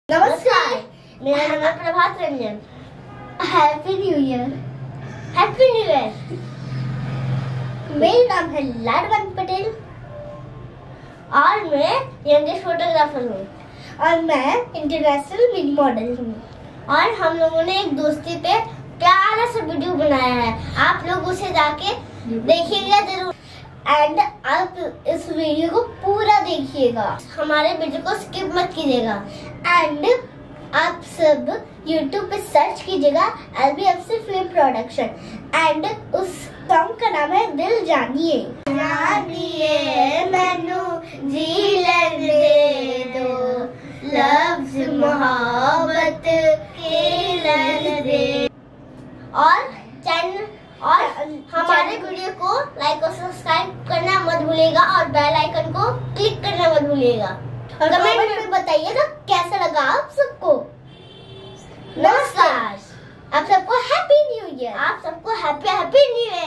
नमस्कार, मेरा नाम है Prabhat Ranjan. Happy new year. Happy new year. मेरा नाम है लाडवन पटेल और मैं यंगेस्ट फोटोग्राफर हूँ और मैं इंटरनेशनल मिड मॉडल हूँ। और हम लोगों ने एक दोस्ती पे प्यारा सा वीडियो बनाया है, आप लोग उसे जाके देखिएगा जरूर। एंड आप इस वीडियो को पूरा देखिएगा, हमारे वीडियो को स्किप मत कीजिएगा। एंड आप सब YouTube पे सर्च कीजिएगा LBFC फिल्म प्रोडक्शन एंड उस सॉन्ग का नाम है दिल जानिए। जानिए मैनू जी लेने दे दो, लफ्ज मोहब्बत के लेने दे। और चैनल और हमारे वीडियो को लाइक और सब्सक्राइब करना मत भूलिएगा और बेल आइकन को क्लिक करना मत भूलिएगा। और कमेंट में बताइएगा कैसा लगा आप सबको। नमस्कार, आप सबको हैप्पी न्यू ईयर। आप सबको हैप्पी न्यू ईयर।